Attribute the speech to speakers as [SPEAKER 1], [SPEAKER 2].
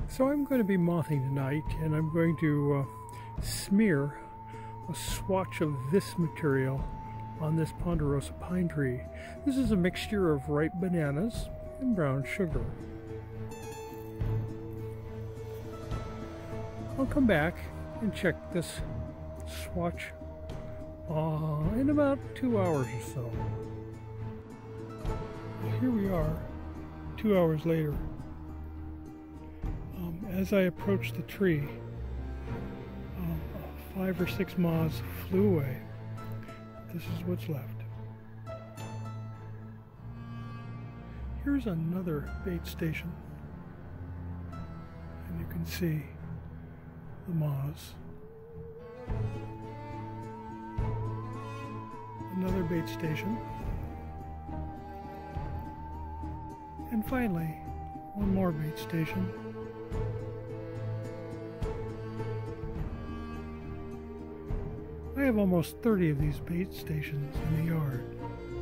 [SPEAKER 1] So I'm going to be mothing tonight, and I'm going to smear a swatch of this material on this ponderosa pine tree. This is a mixture of ripe bananas and brown sugar. I'll come back and check this swatch in about 2 hours or so. Here we are, 2 hours later. As I approached the tree, 5 or 6 moths flew away. This is what's left. Here's another bait station, and you can see the moths. Another bait station, and finally one more bait station. I have almost 30 of these bait stations in the yard.